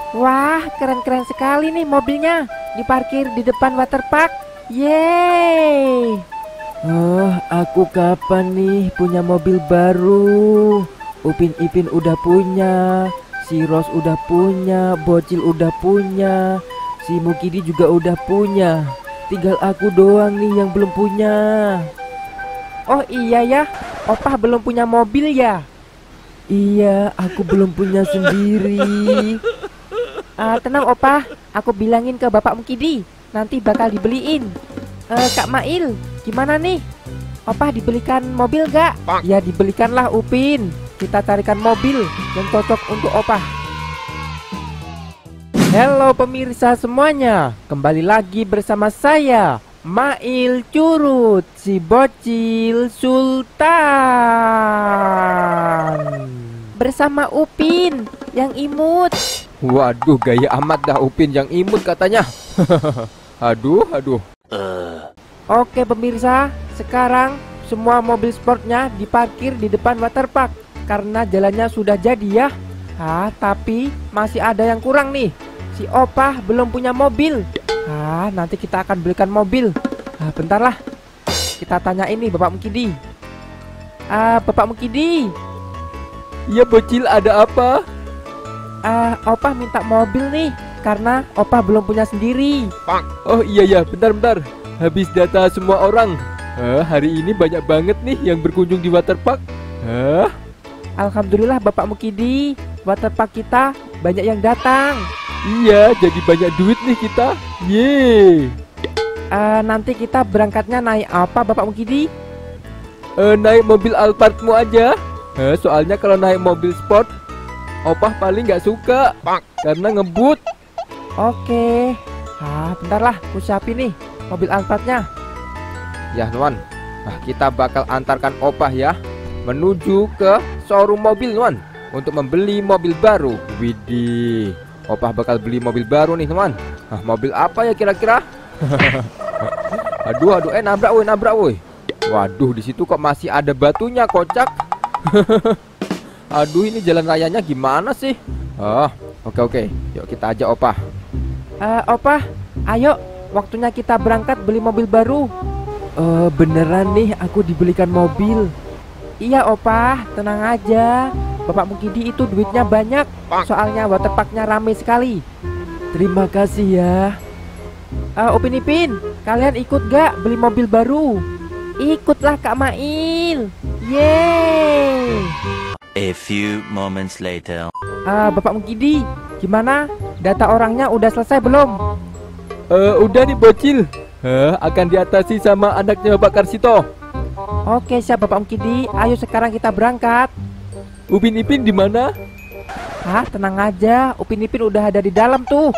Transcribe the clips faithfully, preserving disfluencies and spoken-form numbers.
Wah, keren-keren sekali nih mobilnya. Diparkir di depan waterpark. Yeay. Oh, aku kapan nih punya mobil baru? Upin Ipin udah punya, si Ros udah punya, Bocil udah punya, si Mukidi juga udah punya. Tinggal aku doang nih yang belum punya. Oh iya ya, Opah belum punya mobil ya? Iya, aku belum punya sendiri. Uh, tenang Opah, aku bilangin ke Bapak Mukidi, nanti bakal dibeliin. uh, Kak Mail, gimana nih? Opah dibelikan mobil gak? Ya dibelikanlah Upin. Kita carikan mobil yang cocok untuk Opah. Halo pemirsa semuanya, kembali lagi bersama saya Mail Curut, si bocil sultan, bersama Upin yang imut. Waduh, gaya amat dah Upin yang imut katanya. Aduh, aduh. uh. Oke pemirsa, sekarang semua mobil sportnya diparkir di depan waterpark karena jalannya sudah jadi ya. Ah, tapi masih ada yang kurang nih. Si Opah belum punya mobil. Ah, nanti kita akan belikan mobil. Ah, bentar lah. Kita tanya ini Bapak Mukidi. Ah, Bapak Mukidi. Iya Bocil, ada apa? Ah, Opah minta mobil nih karena Opah belum punya sendiri. Oh iya ya, bentar-bentar. Habis data semua orang. Ah, hari ini banyak banget nih yang berkunjung di waterpark. Ah. Alhamdulillah Bapak Mukidi, waterpark kita banyak yang datang. Iya, jadi banyak duit nih kita. Yeay. Uh, nanti kita berangkatnya naik apa Bapak Mukidi? Uh, naik mobil Alphardmu aja. Uh, soalnya kalau naik mobil sport, Opah paling nggak suka karena ngebut. Oke. Ah, bentar lah, aku siapin nih mobil Alphardnya. Ya Nuan, nah, kita bakal antarkan Opah ya menuju ke showroom mobil Nuan untuk membeli mobil baru. Widih, Opah bakal beli mobil baru nih teman. Nah, mobil apa ya kira-kira? Aduh, aduh, eh nabrak woi, nabrak woi. Waduh, di situ kok masih ada batunya, kocak. Aduh, ini jalan rayanya gimana sih? Oh, oke oke, yuk kita ajak Opah. Uh, Opah, ayo, waktunya kita berangkat beli mobil baru. Oh, beneran nih aku dibelikan mobil. Iya Opah, tenang aja. Bapak Mukidi itu duitnya banyak. Soalnya waterparknya ramai sekali. Terima kasih ya. uh, Upin Ipin, kalian ikut gak beli mobil baru? Ikutlah Kak Mail. Yeay. A few moments later. uh, Bapak Mukidi, gimana? Data orangnya udah selesai belum? Uh, udah nih Bocil. uh, Akan diatasi sama anaknya Bapak Karsito. Oke siap Bapak Mukidi, ayo sekarang kita berangkat. Upin Ipin di mana? Hah, tenang aja, Upin Ipin udah ada di dalam tuh.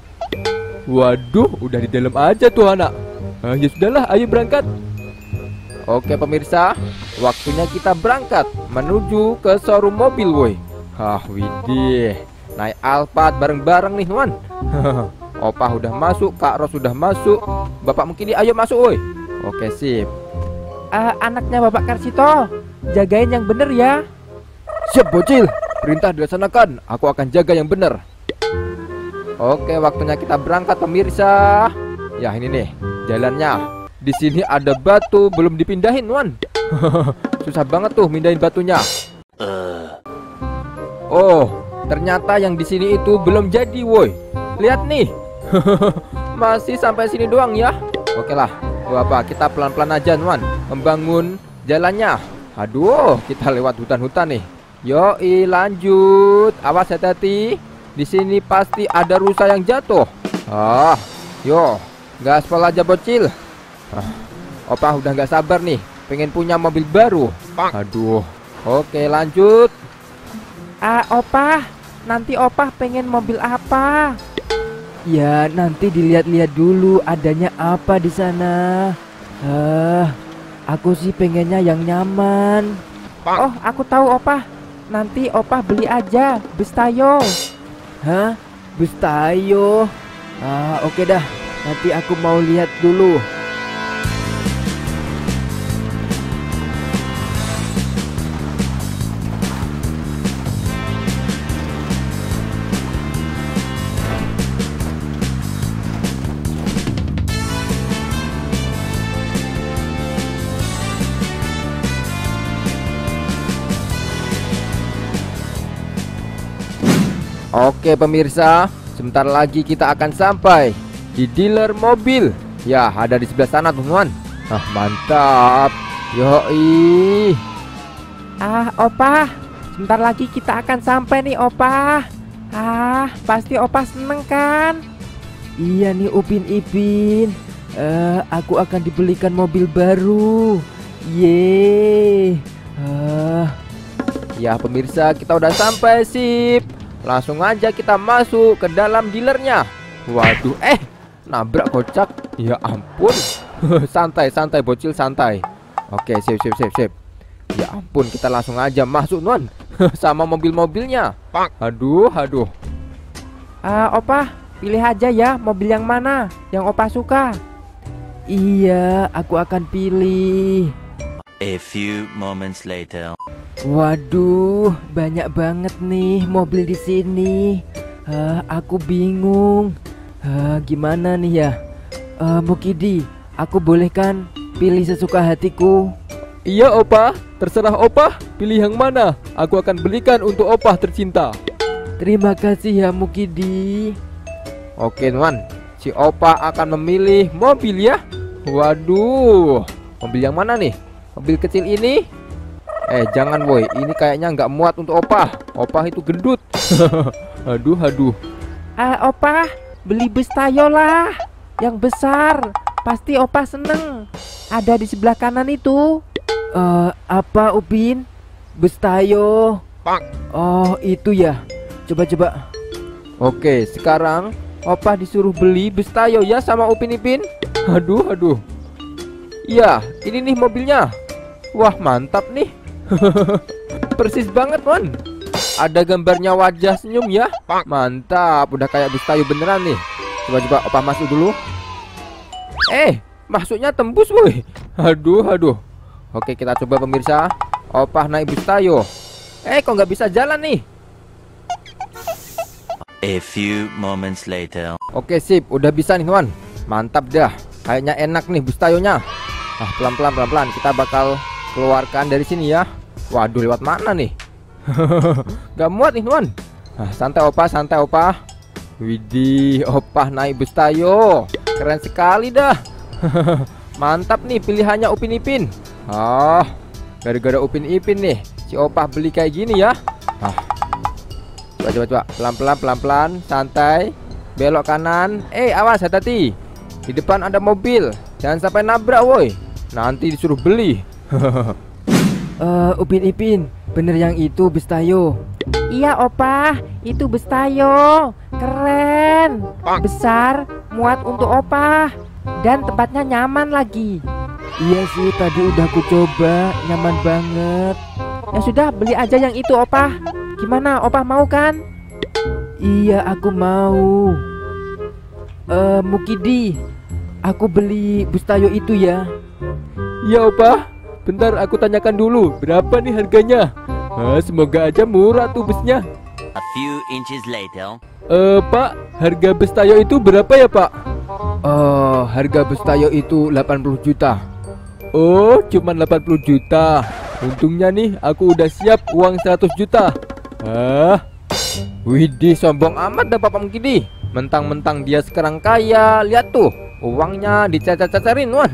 Waduh, udah di dalam aja tuh anak. Ah, ya sudahlah, ayo berangkat. Oke pemirsa, waktunya kita berangkat menuju ke showroom mobil woi. Hah, widih, naik Alphard bareng-bareng nih Nuan. Opah udah masuk, Kak Ros udah masuk, Bapak Mukidi ayo masuk woi. Oke sip. Uh, anaknya Bapak Karsito, jagain yang bener ya. Siap Bocil, perintah dilaksanakan. Aku akan jaga yang benar. Oke, waktunya kita berangkat pemirsa. Ya ini nih jalannya. Di sini ada batu belum dipindahin Wan. Susah banget tuh mindahin batunya. Oh, ternyata yang di sini itu belum jadi woi. Lihat nih. Masih sampai sini doang ya. Oke lah, apa kita pelan-pelan aja Wan membangun jalannya. Aduh, kita lewat hutan-hutan nih. Yoi, lanjut. Awas hati-hati. Di sini pasti ada rusa yang jatuh. Ah, yo, gaspol aja Bocil. Ah, Opah udah nggak sabar nih, pengen punya mobil baru. Aduh. Oke, lanjut. Ah, Opah, nanti Opah pengen mobil apa? Ya, nanti dilihat-lihat dulu adanya apa di sana. Ah, aku sih pengennya yang nyaman. Oh, aku tahu Opah. Nanti Opah beli aja bus Tayo. Hah? Bus Tayo? Ah, oke dah. Nanti aku mau lihat dulu. Oke pemirsa, sebentar lagi kita akan sampai di dealer mobil. Ya, ada di sebelah sana teman-teman. Ah, mantap. Yoi. Ah, Opa, sebentar lagi kita akan sampai nih, Opa. Ah, pasti Opa seneng kan? Iya nih Upin Ipin, uh, aku akan dibelikan mobil baru. Yeay. Uh. Ya pemirsa, kita udah sampai sip. Langsung aja kita masuk ke dalam dealernya. Waduh, eh nabrak kocak. Ya ampun. Santai, santai bocil, santai. Oke, sip, sip, sip, sip. Ya ampun, kita langsung aja masuk non. Sama mobil-mobilnya. Aduh, aduh. Ah, Opa, pilih aja ya mobil yang mana yang Opa suka. Iya, aku akan pilih. A few moments later. Waduh, banyak banget nih mobil di sini. Uh, aku bingung. Uh, gimana nih ya? Uh, Mukidi, aku boleh kan pilih sesuka hatiku? Iya Opa, terserah Opa pilih yang mana. Aku akan belikan untuk Opa tercinta. Terima kasih ya Mukidi. Oke Nuan, si Opa akan memilih mobil ya. Waduh, mobil yang mana nih? Mobil kecil ini? Eh jangan woi, ini kayaknya nggak muat untuk Opa. Opa itu gendut. Aduh, aduh. Ah, Opa, beli bus Tayo lah, yang besar. Pasti Opa seneng. Ada di sebelah kanan itu. Uh, apa Upin? Bus Tayo. Oh itu ya. Coba-coba. Oke, sekarang Opa disuruh beli bus Tayo ya sama Upin Ipin. Aduh, aduh. Iya, ini nih mobilnya. Wah mantap nih. Persis banget Mon. Ada gambarnya wajah senyum ya. Mantap, udah kayak bus Tayo beneran nih. Coba-coba Opa masuk dulu. Eh, masuknya tembus woi. Aduh, aduh. Oke, kita coba pemirsa. Opa naik bus Tayo. Eh, kok nggak bisa jalan nih? A few moments later. Oke, sip, udah bisa nih Wan. Mantap dah. Kayaknya enak nih bus Tayonya. Ah, pelan-pelan, pelan-pelan. Kita bakal keluarkan dari sini ya. Waduh, lewat mana nih? Gak muat nih Wan. Ah, santai Opa, santai Opa. Widih, Opa naik bus Tayo. Keren sekali dah. Mantap nih pilihannya Upin Ipin. Ah, gara-gara Upin Ipin nih si Opa beli kayak gini ya. Ah. Coba coba coba, pelan-pelan pelan-pelan, santai. Belok kanan. Eh, awas, hati-hati. Di depan ada mobil. Jangan sampai nabrak woi. Nanti disuruh beli. uh, Upin Ipin, bener yang itu bus Tayo? Iya Opa, itu bus Tayo. Keren, besar, muat untuk Opa. Dan tempatnya nyaman lagi. Iya sih, tadi udah aku coba, nyaman banget. Ya sudah, beli aja yang itu Opa. Gimana, Opa mau kan? Iya, aku mau. Eh, uh, Mukidi, aku beli bus Tayo itu ya. Iya Opa, bentar aku tanyakan dulu berapa nih harganya. Ah, semoga aja murah tuh busnya. A few inches later. Eh, Pak, harga bus Tayo itu berapa ya Pak? Oh, harga bus Tayo itu delapan puluh juta. Oh, cuma delapan puluh juta. Untungnya nih aku udah siap uang seratus juta. Ah, widih, sombong amat dah Bapak Mukidi. Mentang-mentang dia sekarang kaya. Lihat tuh, uangnya dicacar-cacarin Wan.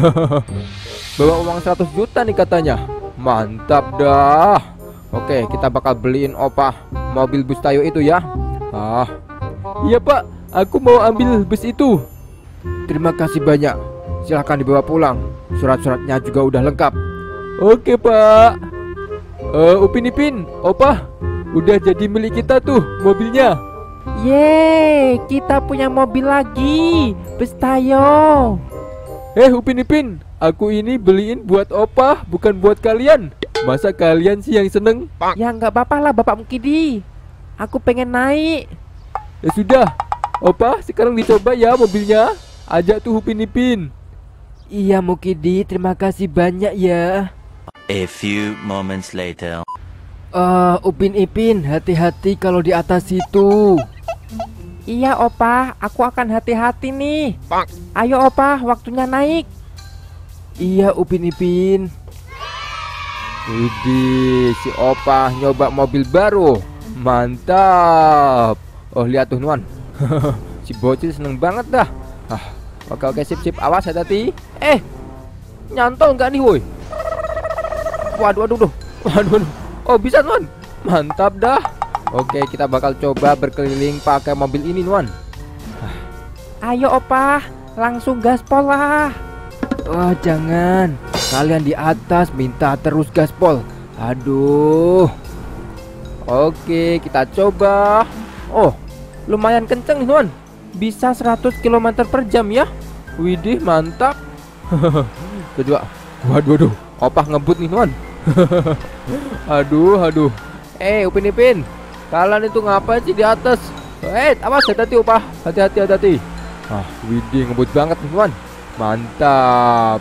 Bawa uang seratus juta nih katanya. Mantap dah. Oke, kita bakal beliin Opa mobil bus Tayo itu ya. Ah, iya Pak, aku mau ambil bus itu. Terima kasih banyak. Silahkan dibawa pulang. Surat-suratnya juga udah lengkap. Oke Pak. uh, Upin Ipin, Opa, udah jadi milik kita tuh mobilnya. Yeay, kita punya mobil lagi, bus Tayo. Eh Upin Ipin, aku ini beliin buat Opa, bukan buat kalian. Masa kalian sih yang seneng? Ya nggak apa-apa lah Bapak Mukidi. Aku pengen naik. Ya sudah, Opa sekarang dicoba ya mobilnya. Ajak tuh Upin Ipin. Iya Mukidi, terima kasih banyak ya. A few moments later. Uh, Upin Ipin, hati-hati kalau di atas situ. Iya Opa, aku akan hati-hati nih. Ayo Opa, waktunya naik. Iya Upin Ipin. Widih, si Opa nyoba mobil baru. Mantap. Oh, lihat tuh Nuan. Si bocil seneng banget dah. Ah, oke oke sip sip. Awas hati-hati. Eh, nyantol nggak nih woi? Waduh waduh waduh. Waduh waduh. Oh, bisa Nuan. Mantap dah. Oke, kita bakal coba berkeliling pakai mobil ini Nuan. Ayo opa, langsung gaspol lah. Oh jangan, kalian di atas minta terus gaspol. Aduh. Oke, kita coba. Oh, lumayan kenceng nih Nuan. Bisa seratus kilometer per jam ya. Widih, mantap. Kedua. Waduh, waduh. Opah ngebut nih Nuan. Aduh, aduh. Eh, Upin Ipin, kalian itu ngapain sih di atas? Eh, awas, hati-hati Opah. Hati-hati, hati-hati. Ah, widih, ngebut banget nih Nuan. Mantap.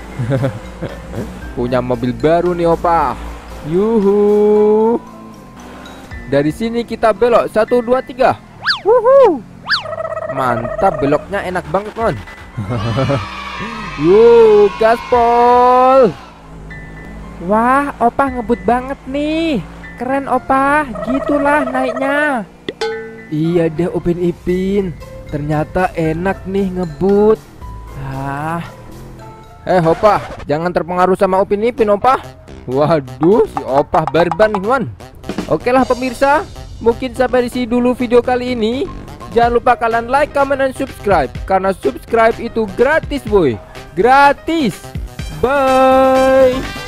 Punya mobil baru nih Opah. Yuhu. Dari sini kita belok satu dua tiga. Wuhu. Mantap, beloknya enak banget Nuan. Yuk, gaspol. Wah, opa ngebut banget nih. Keren opa, gitulah naiknya. Iya deh Upin Ipin, ternyata enak nih ngebut. Ah, Eh Opah, jangan terpengaruh sama Upin Ipin Opah. Waduh, si Opah barbar nih Nuan. Oke lah pemirsa, mungkin sampai di sini dulu video kali ini. Jangan lupa kalian like, comment, dan subscribe. Karena subscribe itu gratis boy. Gratis. Bye.